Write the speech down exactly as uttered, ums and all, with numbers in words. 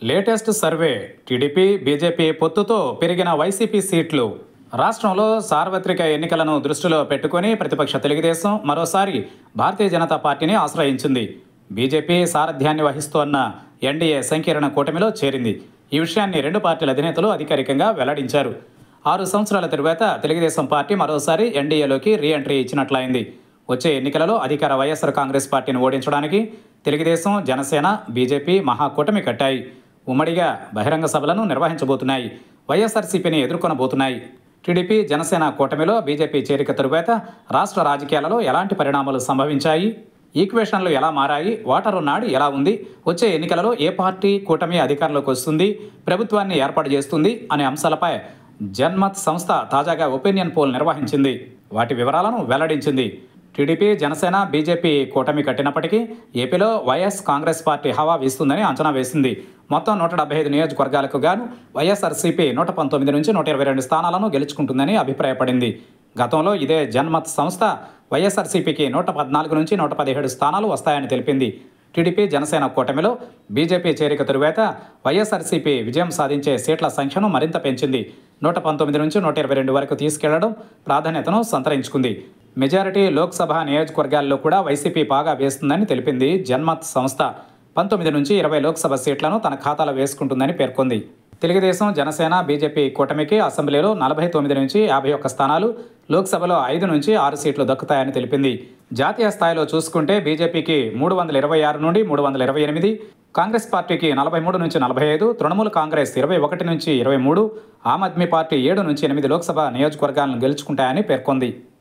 Latest survey TDP BJP పొత్తుతో పెరిగిన YCP సీట్లు. రాష్ట్రంలో సార్వత్రిక ఎన్నికలను దృష్టిలో పెట్టుకుని ప్రతిపక్ష తెలుగుదేశం మరోసారి భారతీయ జనతా పార్టీని ఆశ్రయించింది. బీజేపీ సారథ్యాన్ని వహిస్తోన్న ఎన్డీఏ సంకీర్ణ కూటమిలో చేరింది. ఈ విషయాన్ని రెండు పార్టీల అధినేతలు అధికారికంగా వెల్లడించారు. ఆరు సంవత్సరాల తరువాత తెలుగుదేశం పార్టీ మరోసారి ఎన్డీఏలోకి రీ ఎంట్రీ ఇచ్చినట్లయింది. వచ్చే ఎన్నికలలో అధికార వైఎస్ఆర్ కాంగ్రెస్ పార్టీని ఓడించడానికి తెలుగుదేశం, జనసేన, బీజేపీ మహాకూటమి కట్టాయి. ఉమ్మడిగా బహిరంగ సభలను నిర్వహించబోతున్నాయి. వైఎస్ఆర్సీపీని ఎదుర్కొనబోతున్నాయి. టీడీపీ, జనసేన కూటమిలో బీజేపీ చేరిక తరువాత రాష్ట్ర రాజకీయాలలో ఎలాంటి పరిణామాలు సంభవించాయి? ఈక్వేషన్లు ఎలా మారాయి? ఓటరు నాడి ఎలా ఉంది? వచ్చే ఎన్నికలలో ఏ పార్టీ కూటమి అధికారంలోకి వస్తుంది, ప్రభుత్వాన్ని ఏర్పాటు చేస్తుంది అనే అంశాలపై జన్మత్ సంస్థ తాజాగా ఒపీనియన్ పోల్ నిర్వహించింది. వాటి వివరాలను వెల్లడించింది. టీడీపీ, జనసేన, బీజేపీ కూటమి కట్టినప్పటికీ ఏపీలో వైఎస్ కాంగ్రెస్ పార్టీ హవా వీస్తుందని అంచనా వేసింది. మొత్తం నూట డెబ్బై ఐదు నియోజకవర్గాలకు గాను వైఎస్ఆర్సీపీ నూట పంతొమ్మిది నుంచి నూట ఇరవై రెండు స్థానాలను గెలుచుకుంటుందని అభిప్రాయపడింది. గతంలో ఇదే జన్మత్ సంస్థ వైఎస్ఆర్సీపీకి నూట పద్నాలుగు నుంచి నూట పదిహేడు స్థానాలు వస్తాయని తెలిపింది. టీడీపీ, జనసేన కూటమిలో బీజేపీ చేరిక తరువాత వైఎస్ఆర్సీపీ విజయం సాధించే సీట్ల సంఖ్యను మరింత పెంచింది. నూట పంతొమ్మిది నుంచి నూట ఇరవై రెండు వరకు తీసుకెళ్లడం ప్రాధాన్యతను సంతరించుకుంది. మెజారిటీ లోక్సభ నియోజకవర్గాల్లో కూడా వైసీపీ బాగా వేస్తుందని తెలిపింది. జన్మత్ సంస్థ పంతొమ్మిది నుంచి ఇరవై లోక్సభ సీట్లను తన ఖాతాలో వేసుకుంటుందని పేర్కొంది. తెలుగుదేశం, జనసేన, బీజేపీ కూటమికి అసెంబ్లీలో నలభై తొమ్మిది నుంచి యాభై ఒక్క స్థానాలు, లోక్సభలో ఐదు నుంచి ఆరు సీట్లు దక్కుతాయని తెలిపింది. జాతీయ స్థాయిలో చూసుకుంటే బీజేపీకి మూడు వందల ఇరవై ఆరు నుండి మూడు వందల ఇరవై ఎనిమిది, కాంగ్రెస్ పార్టీకి నలభై మూడు నుంచి నలభై ఐదు, తృణమూల్ కాంగ్రెస్ ఇరవై ఒకటి నుంచి ఇరవై మూడు, ఆమ్ ఆద్మీ పార్టీ ఏడు నుంచి ఎనిమిది లోక్సభ నియోజకవర్గాలను గెలుచుకుంటాయని పేర్కొంది.